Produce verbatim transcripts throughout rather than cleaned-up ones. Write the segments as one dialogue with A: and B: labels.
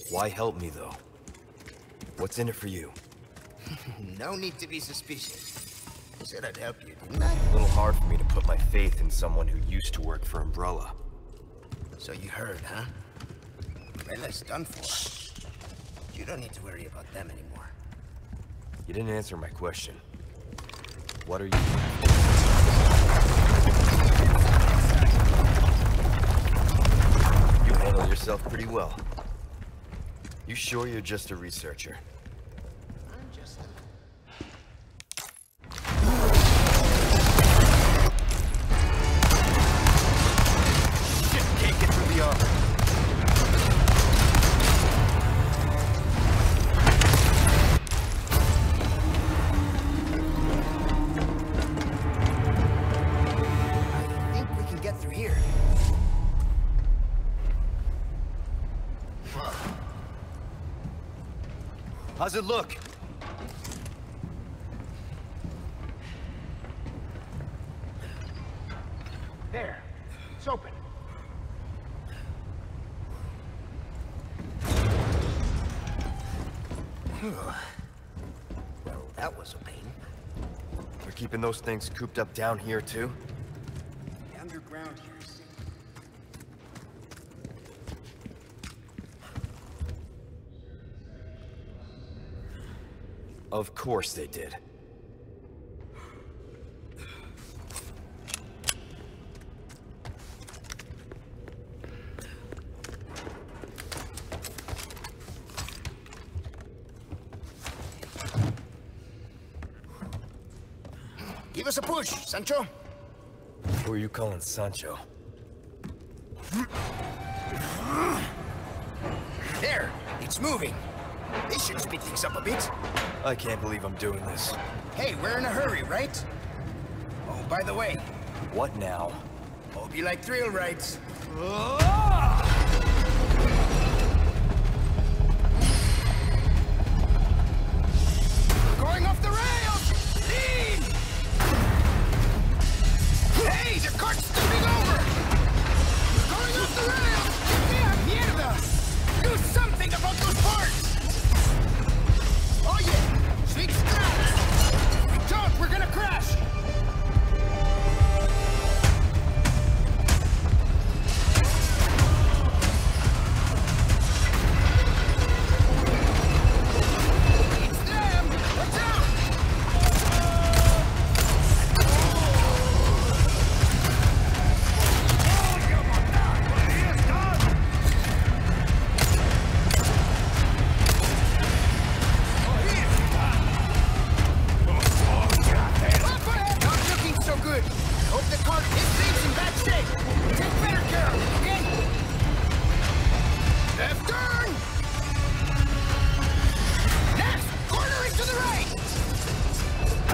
A: Why help me, though? What's in it for you?
B: No need to be suspicious. I said I'd help you, didn't I?
A: A little hard for me to put my faith in someone who used to work for Umbrella.
B: So you heard, huh? Umbrella's done for. You don't need to worry about them anymore.
A: You didn't answer my question. What are you... You handle yourself pretty well. You sure you're just a researcher?
B: I'm just...
A: Shit, can't get through the armor.
B: I think we can get through here.
A: How's it look?
B: There. It's open. Well, that was a pain.
A: They're keeping those things cooped up down here, too?
B: The underground here is safe.
A: Of course they did.
B: Give us a push, Sancho.
A: Who are you calling Sancho?
B: There, it's moving. This should speed things up a bit.
A: I can't believe I'm doing this.
B: Hey, we're in a hurry, right? Oh, by the way,
A: What now?
B: hope you like thrill rides. Going off the rails! Lean! Hey, the cart's tipping over! We're going off the rails! Yeah, mierda! Do something about those parts! Oh yeah! Sweet straps! If we don't, we're gonna crash! It's them! Watch out! Up ahead! Not looking so good. Hope the cart is things in bad shape. Take better care of it, okay? Left turn! Next! Corner is to the right!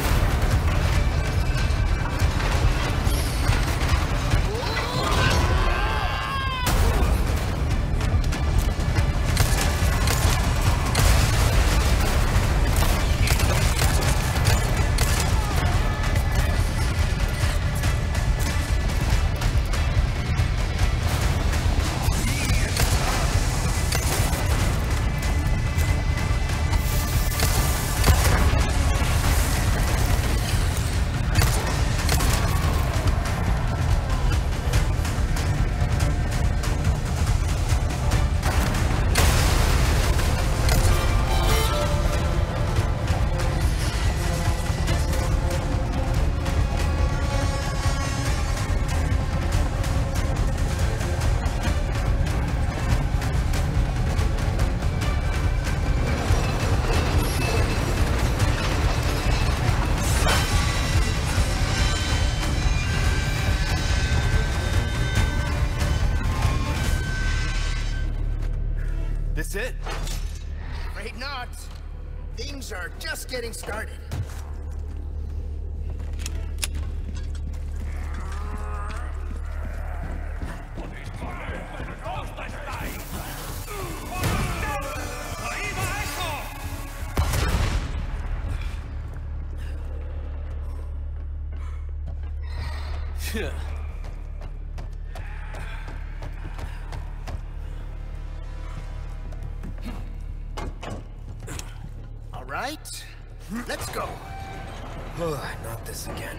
A: This it?
B: Afraid not. Things are just getting started. right? Let's go.
A: Not this again.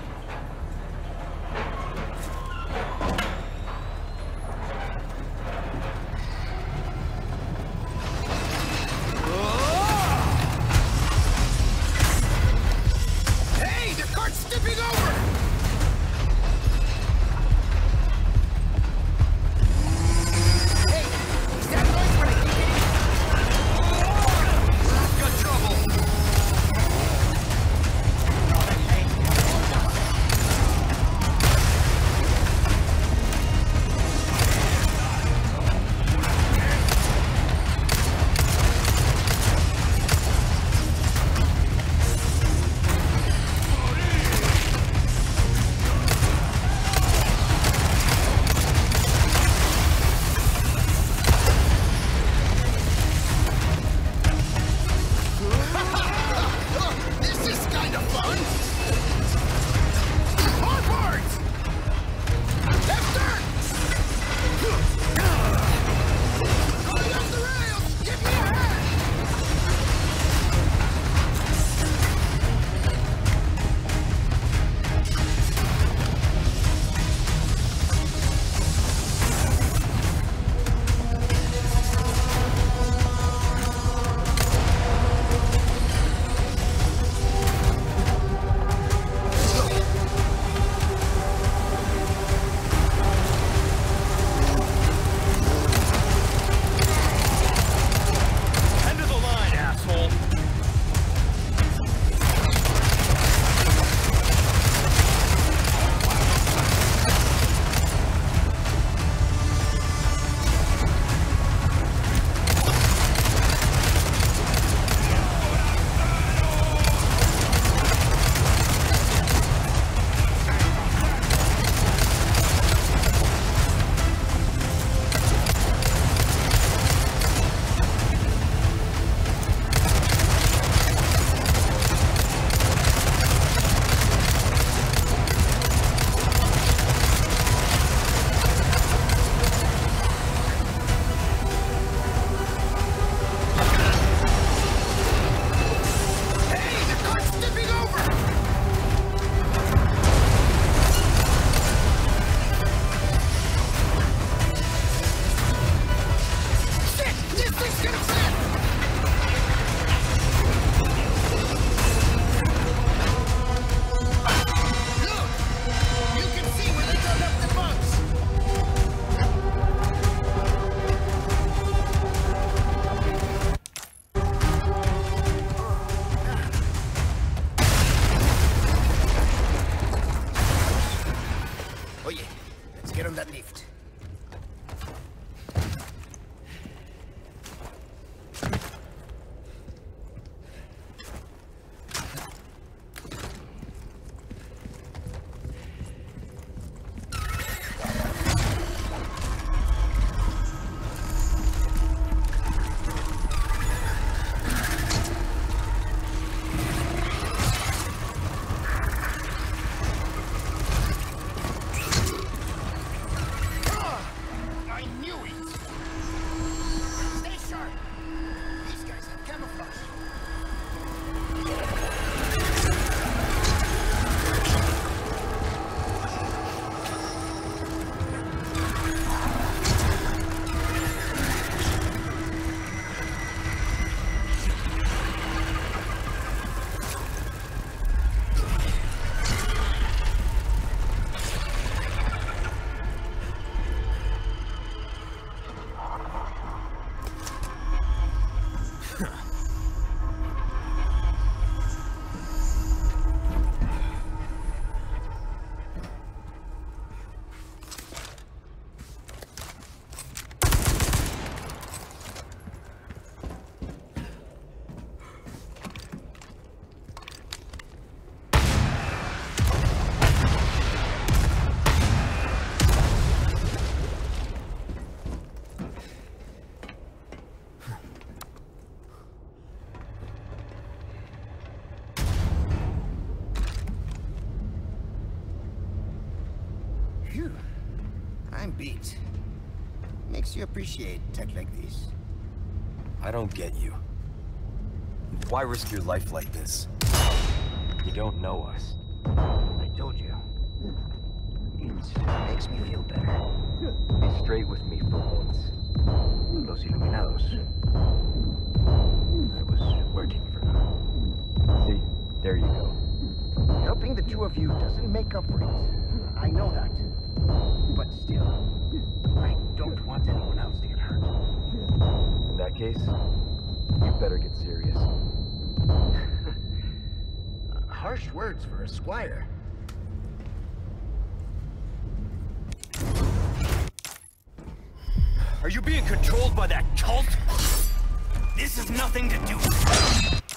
B: Hey, the cart's tipping over! Hey, is that noise when I kick it?
A: Got trouble!
B: This is kind of fun! Hardboards! Left turn! Going off the rails! Give me a hand!
A: End of the line, asshole!
B: Hey, the cart's tipping over! Shit! This thing's gonna flip! Look! You can see where they dug up the bunks! Oh yeah, let's get on that lift. Ah, I knew it! Stay sharp! These guys have camouflage. Phew. I'm beat. Makes you appreciate tech like this.
A: I don't get you. Why risk your life like this?
C: You don't know us. I told you. It makes me feel better. Be straight with me for once. Los Iluminados. I was working for them. See? There you go.
D: Helping the two of you doesn't make up for it. I know that. But still, I don't want anyone else to get hurt.
C: In that case, you better get serious.
D: Harsh words for a squire.
B: Are you being controlled by that cult? This has nothing to do with it.